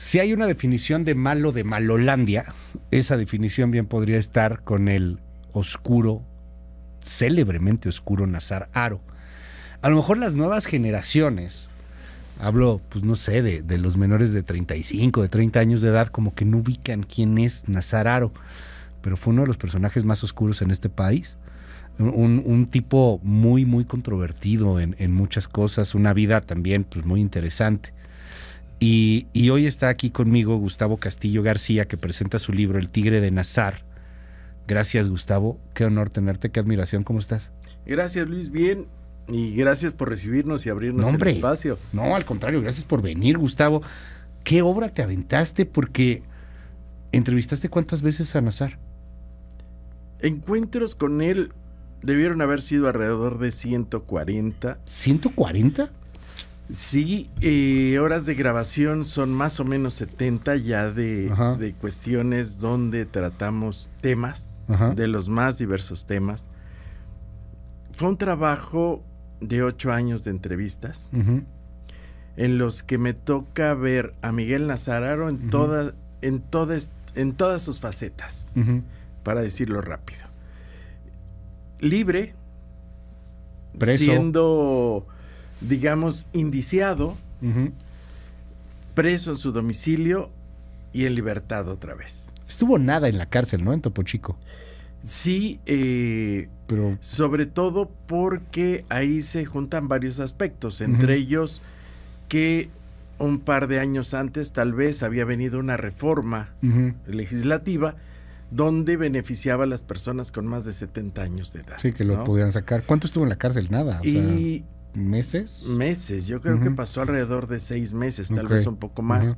Si hay una definición de malo de Malolandia, esa definición bien podría estar con el oscuro, célebremente oscuro Nazar Haro. A lo mejor las nuevas generaciones, hablo, pues no sé, de los menores de 35, de 30 años de edad, como que no ubican quién es Nazar Haro, pero fue uno de los personajes más oscuros en este país. Un tipo muy, muy controvertido en muchas cosas, una vida también pues muy interesante. Y hoy está aquí conmigo Gustavo Castillo García, que presenta su libro El Tigre de Nazar. Gracias, Gustavo. Qué honor tenerte, qué admiración. ¿Cómo estás? Gracias, Luis. Bien. Y gracias por recibirnos y abrirnos el espacio. No, al contrario, gracias por venir, Gustavo. ¿Qué obra te aventaste? Porque entrevistaste ¿cuántas veces a Nazar? Encuentros con él debieron haber sido alrededor de 140. ¿140? Sí, horas de grabación son más o menos 70 ya de cuestiones donde tratamos temas, de los más diversos temas. Fue un trabajo de 8 años de entrevistas, en los que me toca ver a Miguel Nazar Haro en todas sus facetas, para decirlo rápido. Libre, preso, siendo, digamos, indiciado, preso en su domicilio y en libertad otra vez. Estuvo nada en la cárcel, ¿no? En Topo Chico. Sí, pero sobre todo porque ahí se juntan varios aspectos, entre ellos que un par de años antes tal vez había venido una reforma legislativa donde beneficiaba a las personas con más de 70 años de edad. Sí, que lo podían sacar. ¿Cuánto estuvo en la cárcel? Nada. Y ¿meses? Meses, yo creo que pasó alrededor de 6 meses, tal vez un poco más.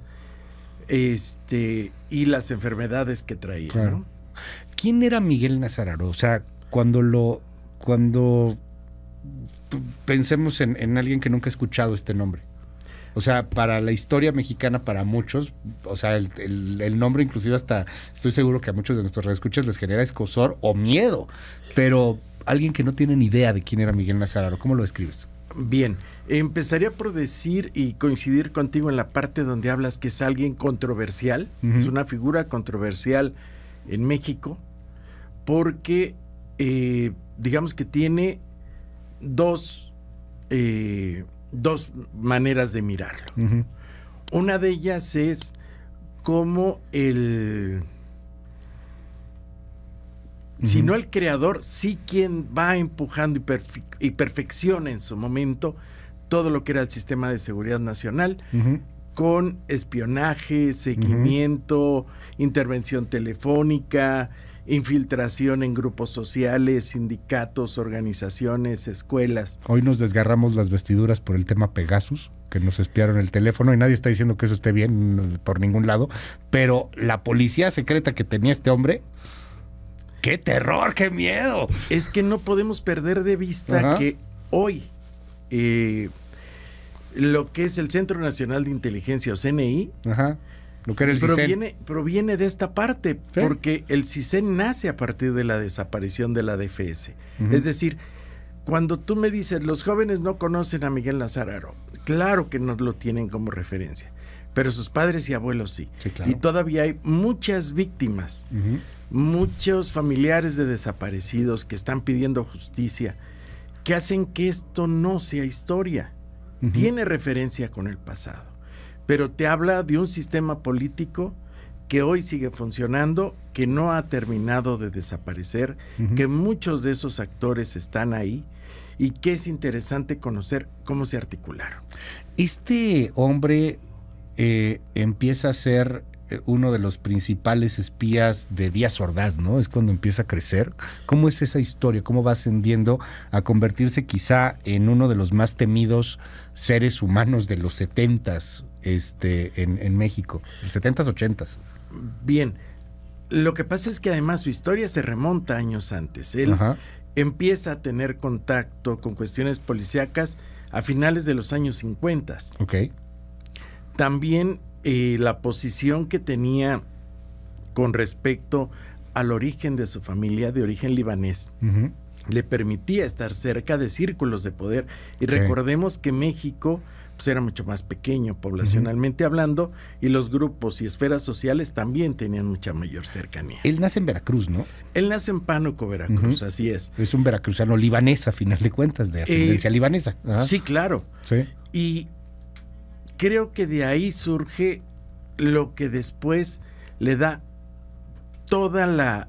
Y las enfermedades que traía, claro. ¿no? ¿Quién era Miguel Nazar Haro? O sea, cuando pensemos en alguien que nunca ha escuchado este nombre. O sea, para la historia mexicana, para muchos, o sea, el nombre inclusive hasta, estoy seguro que a muchos de nuestros radioescuchas les genera escozor o miedo, pero alguien que no tiene ni idea de quién era Miguel Nazar Haro, ¿cómo lo describes? Bien, empezaría por decir y coincidir contigo en la parte donde hablas que es alguien controversial, es una figura controversial en México, porque digamos que tiene dos maneras de mirarlo. Una de ellas es como si no el creador, sí quien va empujando y perfecciona en su momento todo lo que era el sistema de seguridad nacional, con espionaje, seguimiento, intervención telefónica, infiltración en grupos sociales, sindicatos, organizaciones, escuelas. Hoy nos desgarramos las vestiduras por el tema Pegasus, que nos espiaron el teléfono, y nadie está diciendo que eso esté bien por ningún lado, pero la policía secreta que tenía este hombre, ¡qué terror, qué miedo! Es que no podemos perder de vista que hoy lo que es el Centro Nacional de Inteligencia, o CNI, lo que era el CISEN, proviene de esta parte, ¿sí? Porque el CISEN nace a partir de la desaparición de la DFS. Es decir, cuando tú me dices, los jóvenes no conocen a Miguel Nazar Haro, claro que no lo tienen como referencia, pero sus padres y abuelos sí. Sí, claro. Y todavía hay muchas víctimas, muchos familiares de desaparecidos que están pidiendo justicia, que hacen que esto no sea historia. Tiene referencia con el pasado, pero te habla de un sistema político que hoy sigue funcionando, que no ha terminado de desaparecer, que muchos de esos actores están ahí y que es interesante conocer cómo se articularon. Este hombre empieza a ser uno de los principales espías de Díaz Ordaz, ¿no? Es cuando empieza a crecer. ¿Cómo es esa historia? ¿Cómo va ascendiendo a convertirse quizá en uno de los más temidos seres humanos de los 70s en México? 70s, 80s. Bien, lo que pasa es que además su historia se remonta años antes. Él empieza a tener contacto con cuestiones policíacas a finales de los años 50. También la posición que tenía con respecto al origen de su familia, de origen libanés, le permitía estar cerca de círculos de poder. Y recordemos que México pues era mucho más pequeño poblacionalmente hablando, y los grupos y esferas sociales también tenían mucha mayor cercanía. Él nace en Veracruz, ¿no? Él nace en Pánuco, Veracruz, así es. Es un veracruzano libanés, a final de cuentas, de ascendencia libanesa. Ajá. Sí, claro. Sí. Y creo que de ahí surge lo que después le da toda la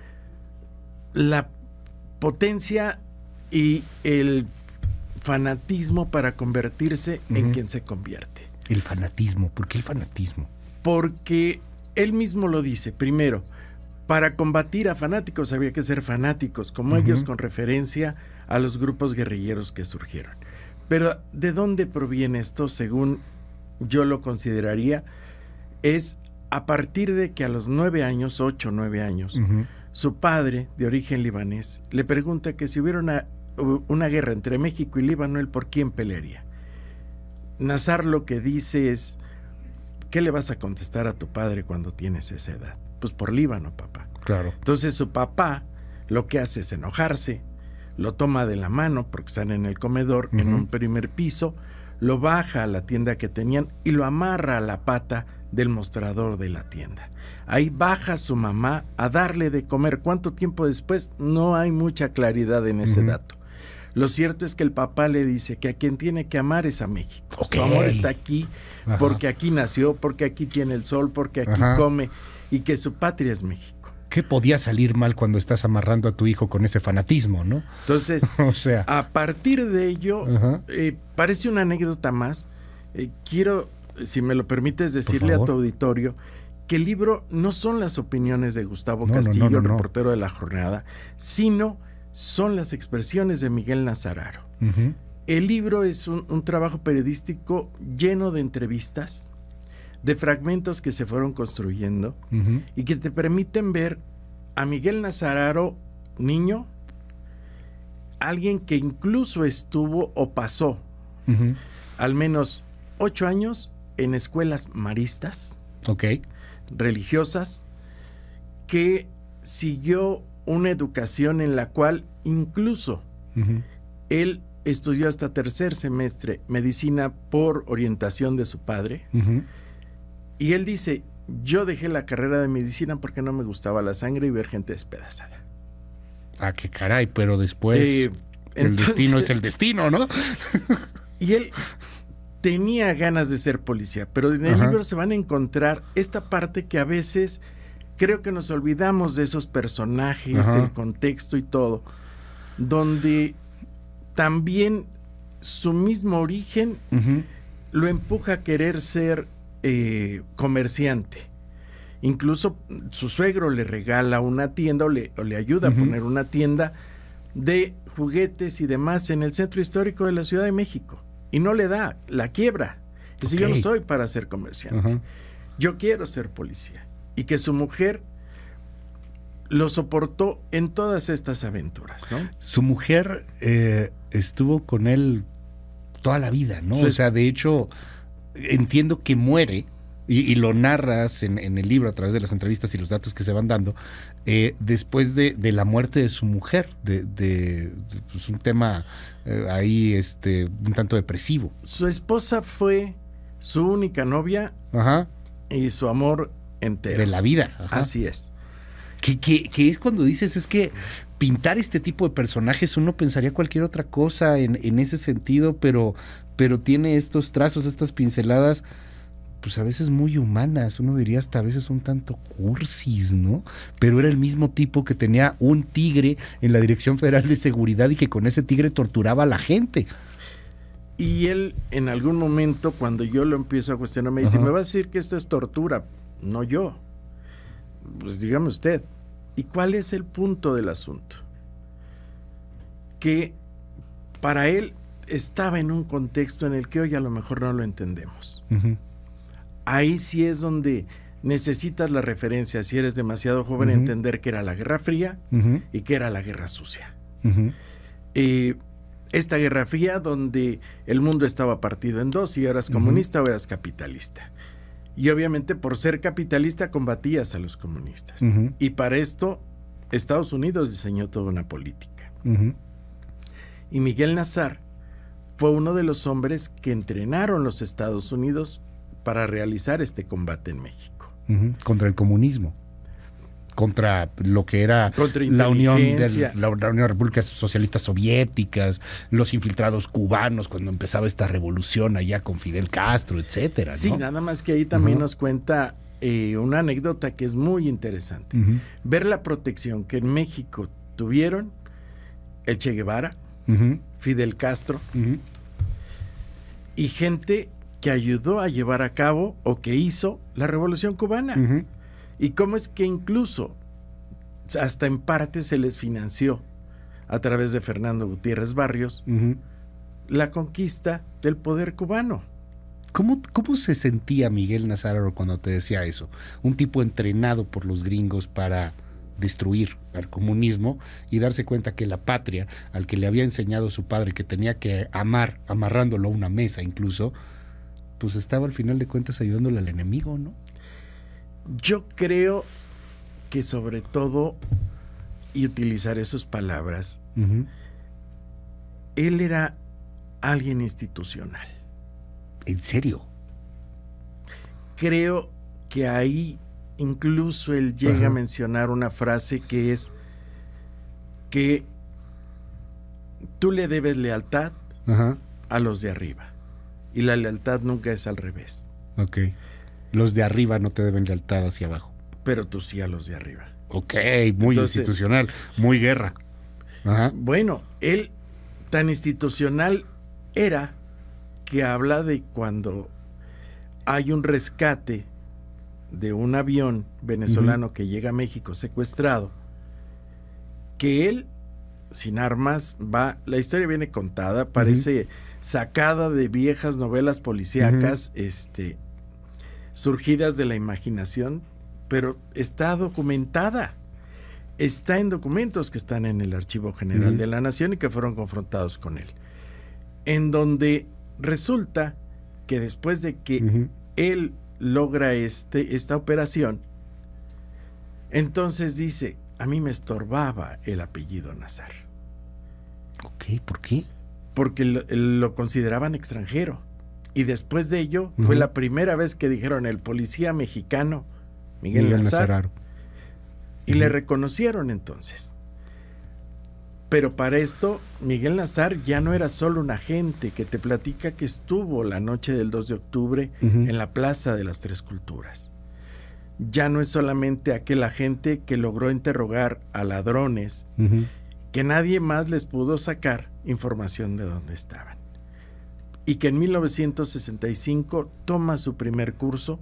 potencia y el fanatismo para convertirse en quien se convierte. El fanatismo, ¿por qué el fanatismo? Porque él mismo lo dice, primero, para combatir a fanáticos había que ser fanáticos, como ellos, con referencia a los grupos guerrilleros que surgieron. Pero ¿de dónde proviene esto? Según yo lo consideraría, es a partir de que a los 9 años, 8 o 9 años, su padre, de origen libanés, le pregunta que si hubiera una guerra entre México y Líbano, él por quién pelearía. Nazar lo que dice es, ¿qué le vas a contestar a tu padre cuando tienes esa edad? Pues por Líbano, papá. Claro. Entonces su papá lo que hace es enojarse, lo toma de la mano porque están en el comedor, en un primer piso, lo baja a la tienda que tenían y lo amarra a la pata del mostrador de la tienda. Ahí baja su mamá a darle de comer. ¿Cuánto tiempo después? No hay mucha claridad en ese dato. Lo cierto es que el papá le dice que a quien tiene que amar es a México. Okay. Su amor está aquí porque aquí nació, porque aquí tiene el sol, porque aquí come, y que su patria es México. ¿Qué podía salir mal cuando estás amarrando a tu hijo con ese fanatismo, no? Entonces, o sea, a partir de ello, parece una anécdota más. Quiero, si me lo permites, decirle a tu auditorio que el libro no son las opiniones de Gustavo Castillo, reportero de La Jornada, sino son las expresiones de Miguel Nazar Haro. El libro es un trabajo periodístico lleno de entrevistas, de fragmentos que se fueron construyendo y que te permiten ver a Miguel Nazar Haro, niño, alguien que incluso estuvo o pasó al menos 8 años en escuelas maristas, religiosas, que siguió una educación en la cual incluso él estudió hasta tercer semestre medicina por orientación de su padre. Y él dice, yo dejé la carrera de medicina porque no me gustaba la sangre y ver gente despedazada. Ah, qué caray, pero después el destino es el destino, ¿no? Y él tenía ganas de ser policía, pero en el libro se van a encontrar esta parte que a veces creo que nos olvidamos de esos personajes, el contexto y todo, donde también su mismo origen lo empuja a querer ser comerciante. Incluso su suegro le regala una tienda o le ayuda a poner una tienda de juguetes y demás en el centro histórico de la Ciudad de México. Y no le da, la quiebra. Dice, yo no soy para ser comerciante. Yo quiero ser policía. Y que su mujer lo soportó en todas estas aventuras, ¿no? Su mujer estuvo con él toda la vida, ¿no? O sea, de hecho, entiendo que muere, y lo narras en el libro a través de las entrevistas y los datos que se van dando, después de la muerte de su mujer, pues un tema ahí un tanto depresivo. Su esposa fue su única novia y su amor entero. De la vida. Así es. Que es cuando dices, es que pintar este tipo de personajes uno pensaría cualquier otra cosa en ese sentido, pero tiene estos trazos, estas pinceladas, pues a veces muy humanas, uno diría hasta a veces un tanto cursis, ¿no? Pero era el mismo tipo que tenía un tigre en la Dirección Federal de Seguridad y que con ese tigre torturaba a la gente. Y él en algún momento, cuando yo lo empiezo a cuestionar, me dice, ¿me va a decir que esto es tortura? No yo. Pues dígame usted. ¿Y cuál es el punto del asunto? Que para él estaba en un contexto en el que hoy a lo mejor no lo entendemos. Ahí sí es donde necesitas la referencia, si eres demasiado joven, entender que era la Guerra Fría y que era la Guerra Sucia. Esta Guerra Fría donde el mundo estaba partido en dos y eras comunista o eras capitalista. Y obviamente por ser capitalista combatías a los comunistas. Y para esto Estados Unidos diseñó toda una política. Y Miguel Nazar fue uno de los hombres que entrenaron los Estados Unidos para realizar este combate en México. Contra el comunismo, contra lo que era la Unión de Repúblicas Socialistas Soviéticas, los infiltrados cubanos cuando empezaba esta revolución allá con Fidel Castro, etcétera, ¿no? Sí, nada más que ahí también nos cuenta una anécdota que es muy interesante. Ver la protección que en México tuvieron el Che Guevara, Fidel Castro y gente que ayudó a llevar a cabo o que hizo la Revolución Cubana. Y cómo es que incluso hasta en parte se les financió a través de Fernando Gutiérrez Barrios la conquista del poder cubano. ¿Cómo se sentía Miguel Nazar Haro cuando te decía eso? Un tipo entrenado por los gringos para destruir al comunismo y darse cuenta que la patria, al que le había enseñado su padre que tenía que amar, amarrándolo a una mesa incluso, pues estaba al final de cuentas ayudándole al enemigo, ¿no? Yo creo que sobre todo, y utilizaré sus palabras, él era alguien institucional. ¿En serio? Creo que ahí incluso él llega a mencionar una frase que es que tú le debes lealtad a los de arriba y la lealtad nunca es al revés. Ok. Los de arriba no te deben lealtad hacia abajo. Pero tú sí a los de arriba. Ok, muy institucional, muy guerra. Bueno, él tan institucional era que habla de cuando hay un rescate de un avión venezolano que llega a México secuestrado, que él, sin armas, va, la historia viene contada, parece sacada de viejas novelas policíacas, surgidas de la imaginación, pero está documentada. Está en documentos que están en el Archivo General de la Nación y que fueron confrontados con él. En donde resulta que después de que él logra esta operación, entonces dice, a mí me estorbaba el apellido Nazar. Ok, ¿por qué? Porque lo consideraban extranjero. Y después de ello, fue la primera vez que dijeron el policía mexicano Miguel Nazar Haro. Y le reconocieron entonces. Pero para esto, Miguel Nazar ya no era solo un agente que te platica que estuvo la noche del 2 de octubre en la Plaza de las Tres Culturas. Ya no es solamente aquel agente que logró interrogar a ladrones, que nadie más les pudo sacar información de dónde estaban. Y que en 1965 toma su primer curso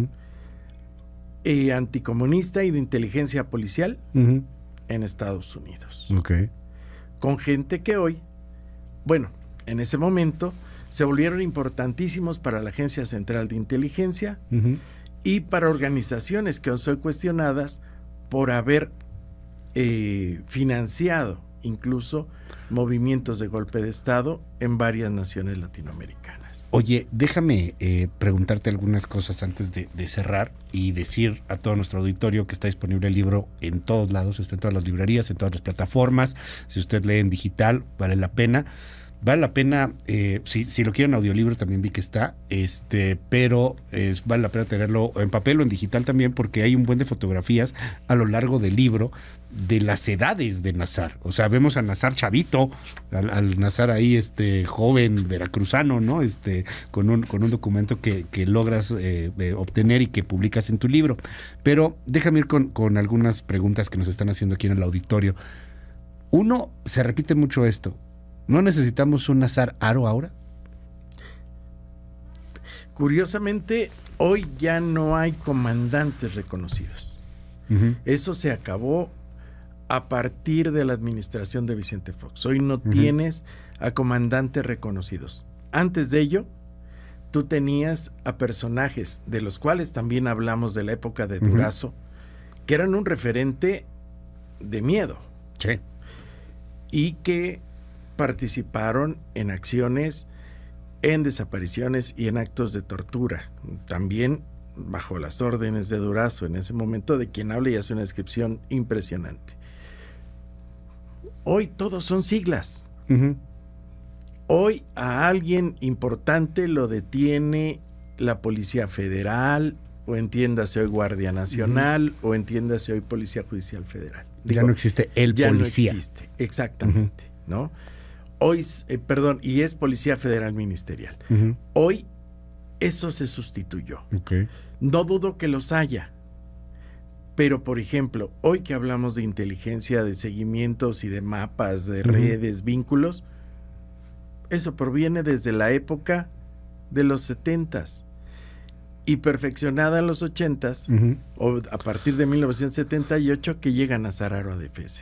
anticomunista y de inteligencia policial en Estados Unidos. Con gente que hoy, bueno, en ese momento se volvieron importantísimos para la Agencia Central de Inteligencia y para organizaciones que hoy son cuestionadas por haber financiado incluso movimientos de golpe de Estado en varias naciones latinoamericanas. Oye, déjame preguntarte algunas cosas antes de cerrar y decir a todo nuestro auditorio que está disponible el libro en todos lados, está en todas las librerías, en todas las plataformas. Si usted lee en digital, vale la pena. Vale la pena, si lo quieren audiolibro también vi que está, pero vale la pena tenerlo en papel o en digital también, porque hay un buen de fotografías a lo largo del libro de las edades de Nazar. O sea, vemos a Nazar chavito, al Nazar ahí joven veracruzano, ¿no? Con un documento que logras obtener y que publicas en tu libro. Pero déjame ir con algunas preguntas que nos están haciendo aquí en el auditorio. Uno, se repite mucho esto. ¿No necesitamos un Nazar Haro ahora? Curiosamente, hoy ya no hay comandantes reconocidos. Eso se acabó a partir de la administración de Vicente Fox. Hoy no tienes a comandantes reconocidos. Antes de ello, tú tenías a personajes de los cuales también hablamos de la época de Durazo, que eran un referente de miedo. Sí. Y que participaron en acciones, en desapariciones y en actos de tortura, también bajo las órdenes de Durazo en ese momento, de quien habla y hace una descripción impresionante. Hoy todos son siglas. Hoy a alguien importante lo detiene la Policía Federal, o entiéndase hoy Guardia Nacional, o entiéndase hoy Policía Judicial Federal. Ya no existe el ya policía. No existe, exactamente, ¿no? Hoy, perdón, y es Policía Federal Ministerial. Hoy eso se sustituyó. No dudo que los haya. Pero, por ejemplo, hoy que hablamos de inteligencia, de seguimientos y de mapas, de redes, vínculos, eso proviene desde la época de los 70s y perfeccionada en los 80s, o a partir de 1978, que llega Nazar Haro a DFS.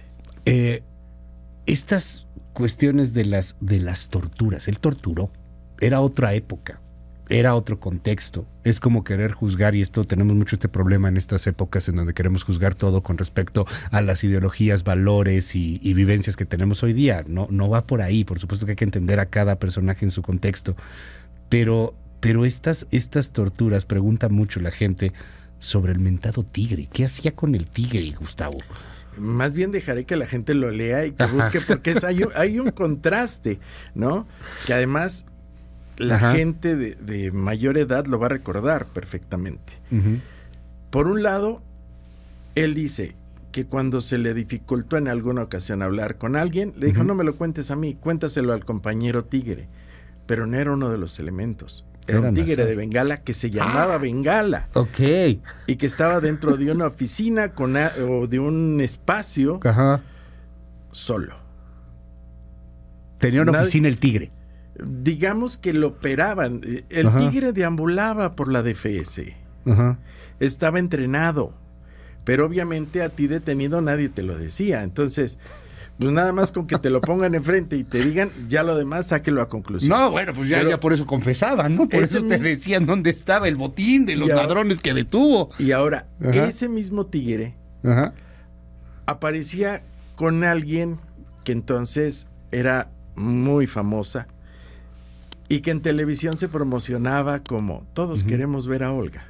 Estas cuestiones de las torturas, él torturó, era otra época. Era otro contexto. Es como querer juzgar, y esto tenemos mucho este problema en estas épocas en donde queremos juzgar todo con respecto a las ideologías, valores y vivencias que tenemos hoy día. No va por ahí. Por supuesto que hay que entender a cada personaje en su contexto. Pero estas torturas, pregunta mucho la gente sobre el mentado tigre. ¿Qué hacía con el tigre, Gustavo? Más bien dejaré que la gente lo lea y que busque, porque hay un contraste, ¿no? Que además la gente de mayor edad lo va a recordar perfectamente. Por un lado, él dice que cuando se le dificultó en alguna ocasión hablar con alguien, le dijo, no me lo cuentes a mí, cuéntaselo al compañero tigre. Pero no era uno de los elementos. Era un tigre de Bengala que se llamaba Bengala. Y que estaba dentro de una oficina o de un espacio solo. Tenía una oficina el tigre. Digamos que lo operaban. El tigre deambulaba por la DFS. Estaba entrenado. Pero obviamente a ti detenido nadie te lo decía. Entonces, pues nada más con que te lo pongan enfrente y te digan, ya lo demás sáquelo a conclusión. No, bueno, pues ya por eso confesaban, ¿no? Por eso te decían dónde estaba el botín de los ladrones que detuvo. Y ahora, ese mismo tigre aparecía con alguien que entonces era muy famosa, y que en televisión se promocionaba como todos queremos ver a Olga.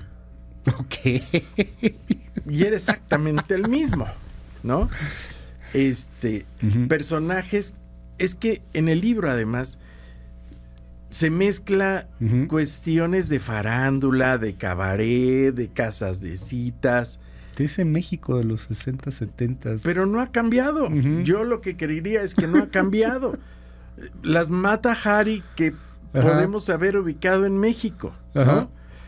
Y era exactamente el mismo, ¿no? Personajes, es que en el libro además se mezcla cuestiones de farándula, de cabaret, de casas de citas. De ese México de los 60, 70. Pero no ha cambiado. Yo lo que creería es que no ha cambiado. Las Mata Hari que podemos haber ubicado en México, ¿no?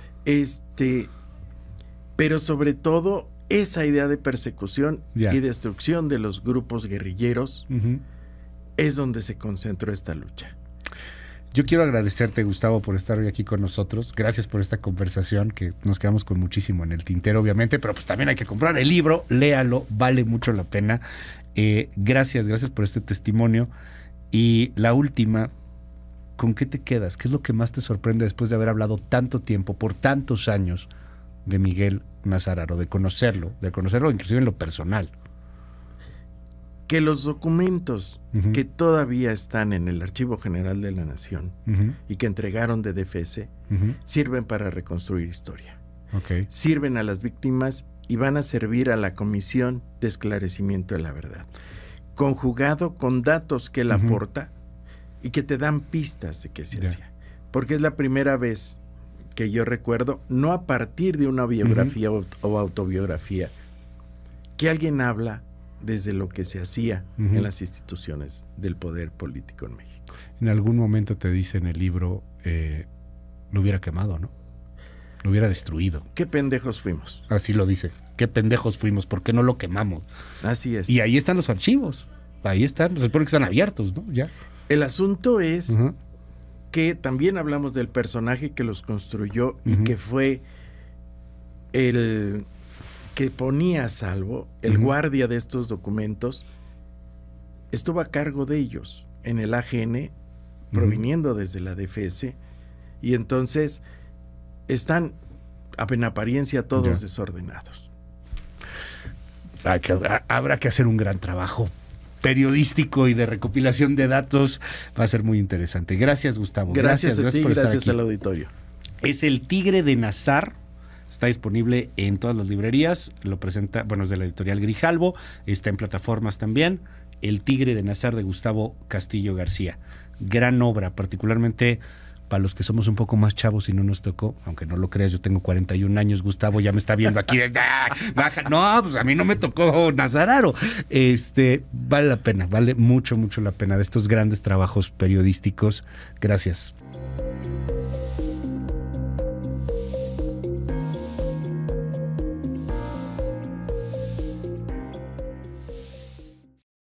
Pero sobre todo esa idea de persecución y destrucción de los grupos guerrilleros es donde se concentró esta lucha. Yo quiero agradecerte, Gustavo, por estar hoy aquí con nosotros. Gracias por esta conversación, que nos quedamos con muchísimo en el tintero, obviamente, pero pues también hay que comprar el libro, léalo, vale mucho la pena. Gracias por este testimonio. Y la última, ¿con qué te quedas? ¿Qué es lo que más te sorprende después de haber hablado tanto tiempo, por tantos años, de Miguel Nazar Haro, de conocerlo inclusive en lo personal? Que los documentos que todavía están en el Archivo General de la Nación y que entregaron de DFS sirven para reconstruir historia. Sirven a las víctimas y van a servir a la Comisión de Esclarecimiento de la Verdad, conjugado con datos que él aporta y que te dan pistas de qué se hacía. Porque es la primera vez que yo recuerdo, no a partir de una biografía o autobiografía, que alguien habla desde lo que se hacía en las instituciones del poder político en México. En algún momento te dice en el libro, lo hubiera quemado, ¿no? Lo hubiera destruido. Qué pendejos fuimos. Así lo dice. Qué pendejos fuimos, ¿por qué no lo quemamos? Así es. Y ahí están los archivos. Ahí están, se supone que están abiertos, ¿no? Ya. El asunto es que también hablamos del personaje que los construyó y que fue el que ponía a salvo, el guardia de estos documentos, estuvo a cargo de ellos en el AGN, proviniendo desde la DFS, y entonces están en apariencia todos desordenados. Habrá que hacer un gran trabajo periodístico y de recopilación de datos. Va a ser muy interesante. Gracias, Gustavo. Gracias a ti, por estar gracias aquí. al auditorio. Es El Tigre de Nazar. Está disponible en todas las librerías. Lo presenta, bueno, es de la editorial Grijalbo. Está en plataformas también. El Tigre de Nazar de Gustavo Castillo García. Gran obra, particularmente para los que somos un poco más chavos y no nos tocó, aunque no lo creas, yo tengo 41 años, Gustavo ya me está viendo aquí, baja, no, pues a mí no me tocó Nazar Haro. Vale la pena, vale mucho, mucho la pena de estos grandes trabajos periodísticos. Gracias.